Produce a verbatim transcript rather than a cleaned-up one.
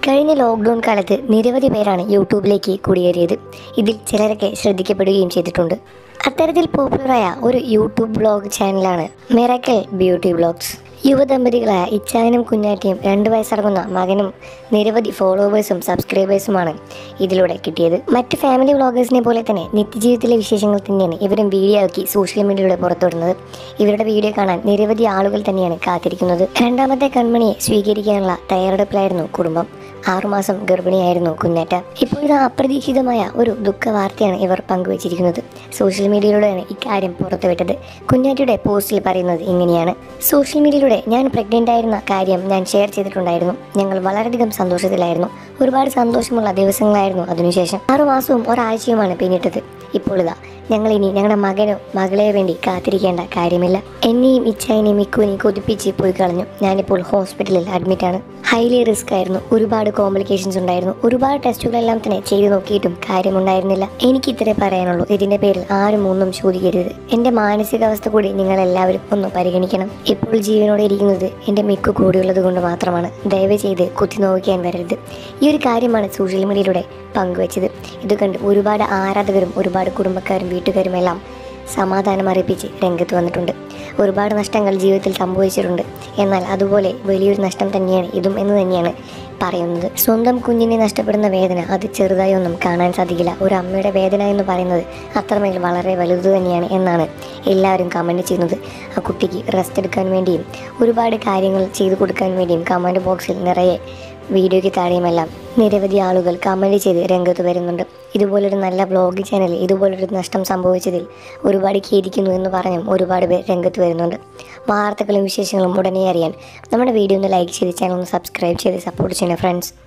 കഴിഞ്ഞ ലോക്ക്ഡൗൺ കാലത്ത് നിരവധി പേരാണ് യൂട്യൂബിലേക്ക് കുടിയേറിയത്. ഇതിൽ ചിലരൊക്കെ ശ്രദ്ധിക്കപ്പെടുകയും ചെയ്തിട്ടുണ്ട്. അത്തരത്തിൽ പോപ്പുലറായ ഒരു യൂട്യൂബ് ബ്ലോഗ് ചാനലാണ് മിറാക്കിൾ ബ്യൂട്ടി വ്ലോഗ്സ്. യുവദമ്പതികളായ ഇച്ചായനും കുഞ്ഞാറ്റയും രണ്ട് വയസ്സടങ്ങുന്ന മകനും നിരവധി ഫോളോവേഴ്സും സബ്സ്ക്രൈബേഴ്സുമാണ് ഇതിലൂടെ കിട്ടിയത്. മറ്റ് ഫാമിലി വ്ളോഗേഴ്സിനെ പോലെ തന്നെ നിത്യജീവിതത്തിലെ വിശേഷങ്ങൾ തന്നെയാണ് ഇവരും വീഡിയോ ആക്കി സോഷ്യൽ മീഡിയയിലൂടെ പുറത്തുവിടുന്നത്. ഇവരുടെ വീഡിയോ കാണാൻ നിരവധി ആളുകൾ തന്നെയാണ് കാത്തിരിക്കുന്നത്. രണ്ടാമത്തെ കൺമണിയെ സ്വീകരിക്കാനുള്ള തയ്യാറെടുപ്പിലായിരുന്നു കുടുംബം. ആറുമാസം ഗർഭിണിയായിരുന്നു കുഞ്ഞാറ്റ. ഇപ്പോഴത്തെ അപ്രതീക്ഷിതമായ ഒരു ദുഃഖ വാർത്തയാണ് ഇവർ പങ്കുവച്ചിരിക്കുന്നത്. സോഷ്യൽ മീഡിയയിലൂടെയാണ് ഇക്കാര്യം പുറത്തുവിട്ടത്. കുഞ്ഞാറ്റയുടെ പോസ്റ്റിൽ പറയുന്നത് ഇങ്ങനെയാണ്: സോഷ്യൽ മീഡിയയിലൂടെ ഞാൻ പ്രഗ്നൻ്റ് ആയിരുന്ന കാര്യം ഞാൻ ഷെയർ ചെയ്തിട്ടുണ്ടായിരുന്നു. ഞങ്ങൾ വളരെയധികം സന്തോഷത്തിലായിരുന്നു. ഒരുപാട് സന്തോഷമുള്ള ദിവസങ്ങളായിരുന്നു അതിനുശേഷം. ആറുമാസവും ഒരാഴ്ചയുമാണ് പിന്നിട്ടത്. ഇപ്പോൾ ഇതാ ഞങ്ങൾ ഇനി ഞങ്ങളുടെ മകനോ മകളെയോ വേണ്ടി കാത്തിരിക്കേണ്ട കാര്യമില്ല. എന്നെയും ഇച്ചായനെയും മിക്കുവിനെയും കൊതിപ്പിച്ച് പോയി കളഞ്ഞു. ഞാനിപ്പോൾ ഹോസ്പിറ്റലിൽ അഡ്മിറ്റാണ്. ഹൈലി റിസ്ക് ആയിരുന്നു. ഒരുപാട് കോംപ്ലിക്കേഷൻസ് ഉണ്ടായിരുന്നു. ഒരുപാട് ടെസ്റ്റുകളെല്ലാം തന്നെ ചെയ്തു നോക്കിയിട്ടും കാര്യമുണ്ടായിരുന്നില്ല. എനിക്ക് ഇത്രേ പറയാനുള്ളൂ. ഇതിൻ്റെ പേരിൽ ആരും ഒന്നും ചോദിക്കരുത്. എൻ്റെ മാനസികാവസ്ഥ കൂടി നിങ്ങളെല്ലാവരും ഒന്ന് പരിഗണിക്കണം. ഇപ്പോൾ ജീവനോടെ ഇരിക്കുന്നത് എൻ്റെ മിക്കു കൂടിയുള്ളത് കൊണ്ട് മാത്രമാണ്. ദയവ് ചെയ്ത് കുത്തി നോക്കാൻ വരരുത്. ഈ ഒരു കാര്യമാണ് സോഷ്യൽ മീഡിയയിലൂടെ പങ്കുവച്ചത്. ഇത് കണ്ട് ഒരുപാട് ആരാധകരും ഒരുപാട് കുടുംബക്കാരും വീട്ടുകാരും എല്ലാം സമാധാനം അറിയിപ്പിച്ച് രംഗത്ത് വന്നിട്ടുണ്ട്. ഒരുപാട് നഷ്ടങ്ങൾ ജീവിതത്തിൽ സംഭവിച്ചിട്ടുണ്ട്. എന്നാൽ അതുപോലെ വലിയൊരു നഷ്ടം തന്നെയാണ് ഇതും എന്ന് തന്നെയാണ് പറയുന്നത്. സ്വന്തം കുഞ്ഞിനെ നഷ്ടപ്പെടുന്ന വേദന അത് ചെറുതായി ഒന്നും കാണാൻ സാധിക്കില്ല. ഒരു അമ്മയുടെ വേദന എന്ന് പറയുന്നത് അത്രമേൽ വളരെ വലുത് തന്നെയാണ് എന്നാണ് എല്ലാവരും കമൻറ്റ് ചെയ്യുന്നത്. ആ കുട്ടിക്ക് റെസ്റ്റ് എടുക്കാൻ വേണ്ടിയും ഒരുപാട് കാര്യങ്ങൾ ചെയ്തു കൊടുക്കാൻ വേണ്ടിയും കമൻറ്റ് ബോക്സിൽ നിറയെ വീഡിയോയ്ക്ക് താഴെയുമെല്ലാം നിരവധി ആളുകൾ കമൻറ്റ് ചെയ്ത് രംഗത്ത് വരുന്നുണ്ട്. ഇതുപോലൊരു നല്ല വ്ളോഗ് ചാനൽ ഇതുപോലൊരു നഷ്ടം സംഭവിച്ചതിൽ ഒരുപാട് ഖേദിക്കുന്നു എന്ന് പറഞ്ഞും ഒരുപാട് പേർ രംഗത്ത് വരുന്നുണ്ട്. വാർത്തകളും വിശേഷങ്ങളും ഉടനെ അറിയാൻ നമ്മുടെ വീഡിയോ ഒന്ന് ലൈക്ക് ചെയ്ത് ചാനൽ ഒന്ന് സബ്സ്ക്രൈബ് ചെയ്ത് സപ്പോർട്ട് ചെയ്യണം ഫ്രണ്ട്സ്.